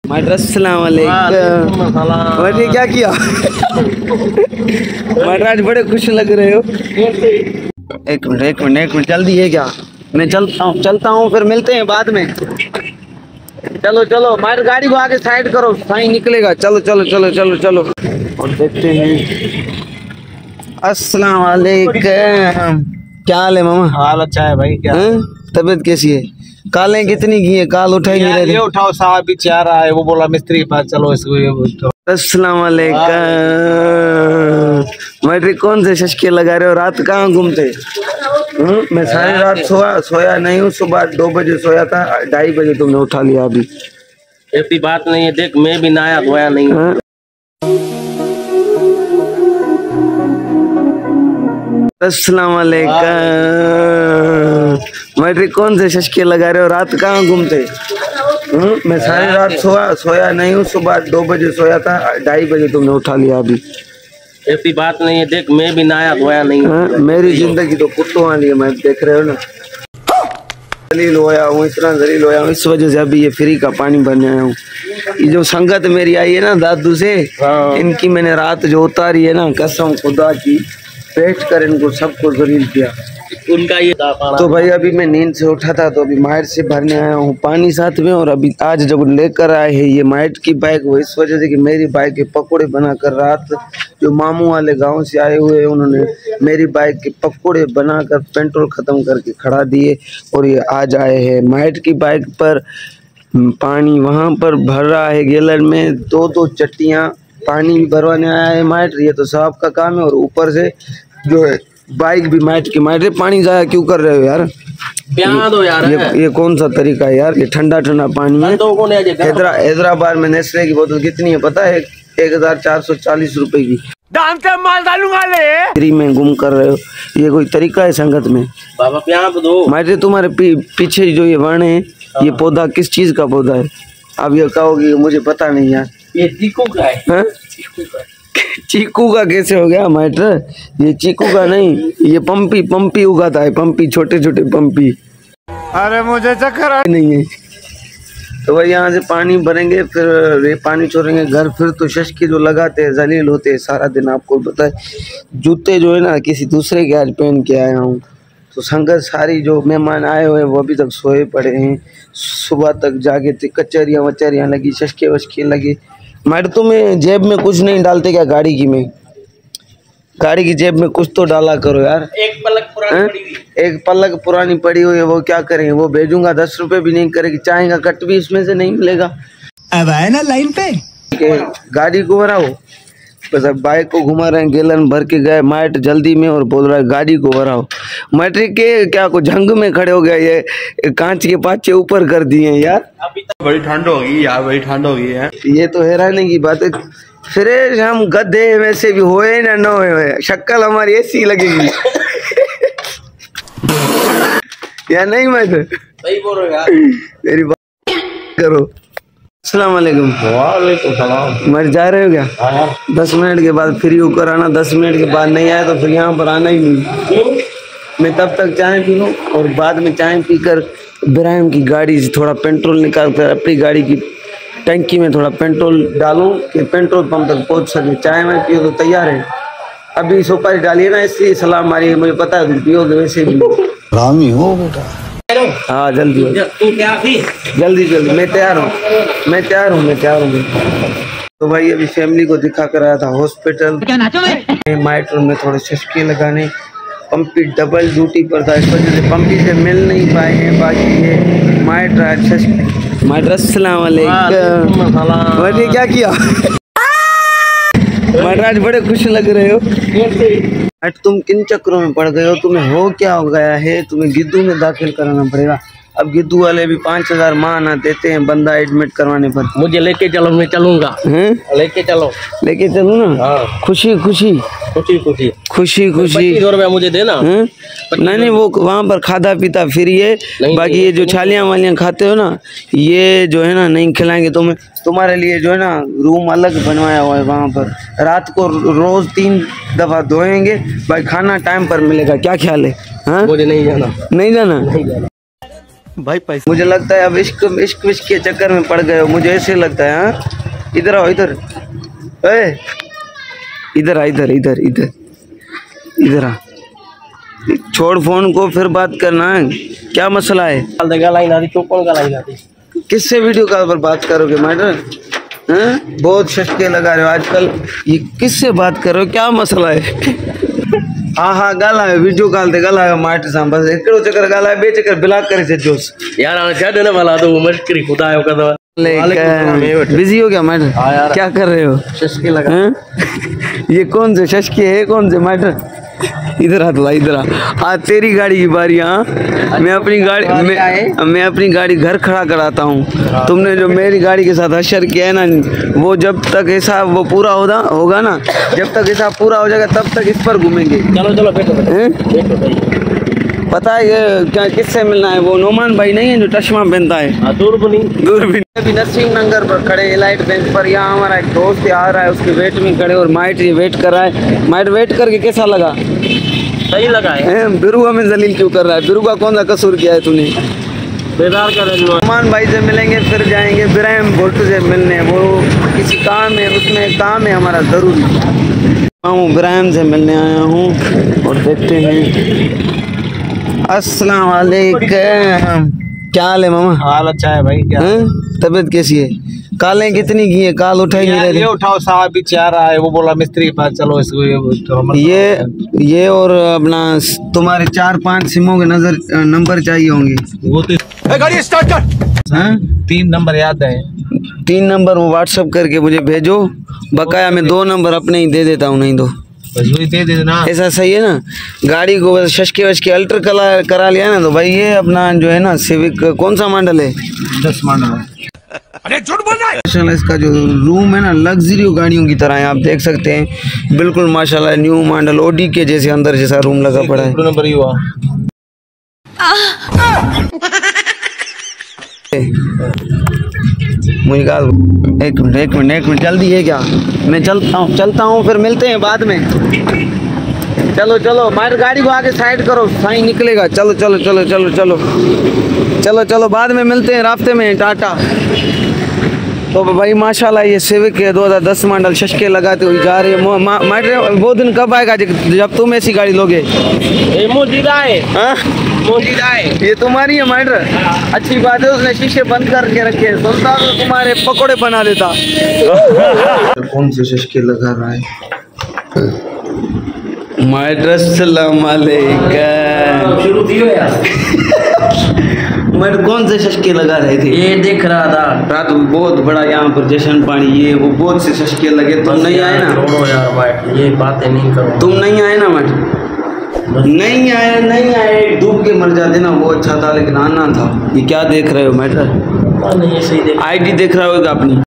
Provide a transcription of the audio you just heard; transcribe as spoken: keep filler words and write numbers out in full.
अस्सलाम वालेकुम। मैंने क्या किया? महाराज बड़े खुश लग रहे हो। एक मिनट एक मिनट एक मिनट जल्दी है क्या? मैं चलता हूँ चलता हूँ फिर मिलते हैं बाद में। चलो चलो मार गाड़ी को आगे साइड करो, साइन निकलेगा। चलो चलो चलो चलो चलो और देखते हैं। अस्सलाम वालेकुम। क्या हाल है मामा? हाल अच्छा है भाई। क्या तबीयत कैसी है? कालें कितनी की है? काल उठा ही नहीं रहे। ये उठाओ साहब भी चाह रहा है, वो बोला मिस्त्री के पास चलो इसको ये उठाओ। अस्सलाम वालेकुम। मैट्रिक कौन से शशके लगा रहे हो? रात कहाँ घूमते? मैं सारी रात सोया सोया नहीं हूँ। सुबह दो बजे सोया था, ढाई बजे तुमने उठा लिया। अभी ऐसी बात नहीं है, देख मैं भी नहाया धोया नहीं। अस्सलाम वालेकुम। मैट्रिक कौन से शशके लगा रहे हो? रात कहाँ घूमते? मैं सारी रात सोया सोया नहीं हूँ। सुबह दो बजे सोया था, ढाई बजे तुमने उठा लिया। अभी ऐसी बात नहीं है, देख मैं भी नहाया धोया नहीं। हाँ, मेरी जिंदगी तो कुत्तों वाली है, मैं देख रहे हो ना। जलील होया हूँ, इतना जलील होया हूँ, इस वजह से अभी ये फ्री का पानी भरने आया हूँ। ये जो संगत मेरी आई है ना दादू से, इनकी मैंने रात जो उतारी है ना, कसम खुदा की, बैठ कर इनको सबको जलील किया। उनका ये तो भाई अभी मैं नींद से उठा था तो अभी माइट से भरने आया हूँ पानी साथ में। और अभी आज जब लेकर आए हैं ये माइट की बाइक, वो इस वजह से कि मेरी बाइक के पकौड़े बनाकर रात जो मामू वाले गांव से आए हुए उन्होंने मेरी बाइक के पकौड़े बनाकर पेट्रोल ख़त्म करके खड़ा दिए। और ये आज आए हैं माइट की बाइक पर। पानी वहाँ पर भर रहा है गैलन में, दो दो चट्टियाँ पानी भी भरवाने आया है माइट। ये तो साहब का काम है। और ऊपर से जो है बाइक भी माइट की माइट। पानी जाया क्यों कर रहे हो यार? प्यार दो यार। ये, ये कौन सा तरीका है यार? ये ठंडा ठंडा पानी है। हैदरा हैदराबाद में नेस्ले की बोतल कितनी है पता है? एक हजार चार सौ चालीस रुपए की। दाम से माल डालूंगा ले। फ्री में गुम कर रहे हो, ये कोई तरीका है संगत में? बाबा प्यार दो। माइट तुम्हारे पी, पीछे जो ये वर्ण है, ये पौधा किस चीज का पौधा है? अब ये कहोगे मुझे पता नहीं यार। ये चीकू का है। हा? चीकू का चीकू का कैसे हो गया माइटर? ये चीकू का नहीं, ये पंपी पंपी उगाता है, पंपी छोटे छोटे पंपी। अरे मुझे चक्कर आ नहीं है। तो भाई यहाँ से पानी भरेंगे, फिर ये पानी छोड़ेंगे घर। फिर तो शशके जो लगाते हैं जलील होते हैं सारा दिन। आपको पता है जूते जो है ना किसी दूसरे के आज पहन के आया हूँ। तो संगत सारी जो मेहमान आए हुए हैं वो अभी तक सोए पड़े हैं। सुबह तक जागे थे, कचरियाँ वचरियाँ लगी, शशके वशके लगे। मैडम तुम्हें जेब में कुछ नहीं डालते क्या गाड़ी की में? गाड़ी की जेब में कुछ तो डाला करो यार। एक पलक पुरानी पड़ी हुई एक पलक पुरानी पड़ी हुई है, वो क्या करेंगे? वो भेजूंगा, दस रुपए भी नहीं करेगी। चाय का कट भी इसमें से नहीं मिलेगा। अब आए ना लाइन पे। गाड़ी को भराओ, बस अब बाइक को घुमा रहे हैं। गैलन भर के गए माइट जल्दी में और बोल रहा है गाड़ी को भराओ। मैट्रिक के क्या को झंग में खड़े हो गया, ये कांच के पाचे ऊपर कर दिए हैं यार। बड़ी ठंड होगी यार, बड़ी ठंड होगी है। ये तो हैरानी की बात है। फिर हम गधे वैसे भी होए ना न होए, शक्ल हमारी ऐसी लगेगी या नहीं? मैं सही बोल रहे हो यार, मेरी बात करो। अस्सलाम वालेकुम। वालेकुम सलाम। मर जा रहे हो क्या? दस मिनट के बाद फ्री होकर आना, दस मिनट के बाद नहीं आया तो फिर यहाँ पर आना ही नहीं। मैं तब तक चाय पी लूँ और बाद में चाय पीकर इब्राहिम की गाड़ी से थोड़ा पेट्रोल निकाल कर अपनी गाड़ी की टंकी में थोड़ा पेट्रोल डालूं कि पेट्रोल पंप तक पहुंच सके। चाय में पियो तो तैयार है। अभी सुपारी डालिए ना, इसलिए सलाम मारिए। मुझे पता है तुम पियोगे वैसे भी। रामी हो बेटा। हाँ जल्दी तू क्या थी? जल्दी जल्दी मैं तैयार हूँ मैं तैयार हूँ मैं तैयार हूँ। तो भाई अभी फैमिली को दिखा कर आया था हॉस्पिटल। माइट में थोड़े शशके लगाने। पंपी डबल ड्यूटी पर था, इस वजह से पंपी से मिल नहीं पाए हैं। बाकी ये माइट माइट अस्सलाम वालेकुम। मैंने क्या किया? महाराज बड़े खुश लग रहे हो। माइट तुम किन चक्रों में पड़ गए हो? तुम्हें हो क्या हो गया है? तुम्हें गिद्दू में दाखिल कराना पड़ेगा। अब गिद्दू वाले भी पाँच हजार माना देते हैं बंदा एडमिट करवाने पर। मुझे लेके चलो, मैं चलूंगा। लेके चलो लेके चलो ना। हाँ। खुशी खुशी खुशी खुशी खुशी खुशी सौ रुपया मुझे देना। नहीं नहीं वो वहाँ पर खादा पीता फ्री है। बाकी ये जो छालियाँ वालियाँ खाते हो ना, ये जो है ना नहीं खिलाएंगे तुम्हें। तुम्हारे लिए जो है ना रूम अलग बनवाया हुआ है वहाँ पर। रात को रोज तीन दफा धोएंगे। भाई खाना टाइम पर मिलेगा। क्या ख्याल है? हाँ मुझे नहीं जाना। नहीं जाना। भाई पैसा मुझे लगता है अब इश्क इश्क विश्क के चक्कर में पड़ गए हो, मुझे ऐसे लगता है। हाँ इधर आओ, इधर ए इधर आ, इधर इधर इधर इधर आ, छोड़ फोन को, फिर बात करना है। क्या मसला है? किससे वीडियो कॉल पर बात करोगे मैडम? हैं बहुत शशके लगा रहे हो आजकल, ये किससे बात कर रहे हो? क्या मसला है? हाँ हाँ गाला है, वीडियो कॉल ते गाला है माटे सां बस एकड़ो चक्कर गाला है, बे चक्कर ब्लॉक करे छजोस यार हां छड न भला तो मस्करी खुदा आयो कदो बिजी हो गया मैडम? क्या कर रहे हो? शशके लगा हैं ये कौन से शशके है, कौन से मैडम? इधर आ तो इधर आ, आज तेरी गाड़ी की बारी। हाँ मैं अपनी गाड़ी मैं, मैं अपनी गाड़ी घर खड़ा कराता हूँ। तुमने जो मेरी गाड़ी के साथ हशर किया है ना, वो जब तक हिसाब वो पूरा होगा होगा ना, जब तक हिसाब पूरा हो जाएगा तब तक इस पर घूमेंगे। चलो चलो बैठो बैठो। पता है ये क्या किससे मिलना है? वो नोमान भाई नहीं है जो चश्मा पहनता है? दूरबीनी दूरबीनी। अभी नसीम नगर पर खड़े लाइट बैंक पर, यहाँ हमारा एक दोस्त आ रहा है, उसके वेट में खड़े और माइट ये वेट कर रहा है। माइट वेट करके कैसा लगा? सही लगा है। बिरुआ में जलील क्यों कर रहा है? बिरुआ कौन सा कसूर किया है तूने? बेदार कर नोमान भाई से मिलेंगे, फिर जाएंगे इब्राहिम भुट्टो से मिलने, वो किसी काम है, उसमें काम है हमारा ज़रूरी। मैं इब्राहिम से मिलने आया हूँ और देखते हैं। अस्सलाम वालेकुम, क्या हाल है मामा? हाल अच्छा है भाई। क्या तबीयत कैसी है? कालें कितनी की है? काल उठाई नहीं रहे। ये उठाओ साहब पीछे आ रहा है, वो बोला मिस्त्री के पास चलो इसको ये ये और अपना तुम्हारे चार पांच सिमों के नजर नंबर चाहिए होंगे। वो तो गाड़ी स्टार्ट कर। हाँ तीन नंबर याद है, तीन नंबर वो व्हाट्सअप करके मुझे भेजो, बकाया मैं दो नंबर अपने ही दे देता हूँ, नहीं दो दे देना। ऐसा सही है ना? गाड़ी को बस शशके वशके अल्टर करा करा लिया ना, तो भाई ये अपना जो है ना सिविक कौन सा मॉडल है? दस मॉडल। अरे झूठ बोल रहा है। माशाल्लाह इसका जो रूम है ना लग्जरी गाड़ियों की तरह है, आप देख सकते हैं बिल्कुल माशाल्लाह न्यू मॉडल ओडी के जैसे अंदर जैसा रूम लगा पड़ा है। नंबर ही हुआ। मुझे कहा एक मिनट एक मिनट एक मिनट जल्दी है क्या? मैं चलता हूँ चलता हूँ फिर मिलते हैं बाद में। चलो चलो मार गाड़ी को आगे साइड करो, साइन निकलेगा। चलो चलो चलो चलो चलो चलो चलो बाद में मिलते हैं रास्ते में, टाटा। तो भाई माशाल्लाह ये सिविक है दो हज़ार दस मॉडल, शशके लगाते हुए जा रही है। मार वो दिन कब आएगा जब तुम ऐसी गाड़ी लोगे? ये तुम्हारी है माइटर? अच्छी बात है, उसने शीशे बंद करके रखे, सुनता तो तुम्हारे पकोड़े बना देता। कौन से शशके लगा रहा है माइटर? सलाम अलैकुम। शुरू थी यार। मैं कौन से शशके लगा रहे थे? ये देख रहा था रात में बहुत बड़ा यहाँ पर जश्न पानी, ये वो बहुत से शशके लगे। तुम नहीं आए ना? छोड़ो यार भाई, ये बातें नहीं करो। तुम नहीं आए ना? मैं नहीं आए नहीं आए डूब के मर जाते ना, वो अच्छा था, लेकिन आना था। ये क्या देख रहे हो मैटर? नहीं सही देख, आईडी देख रहा होगा अपनी।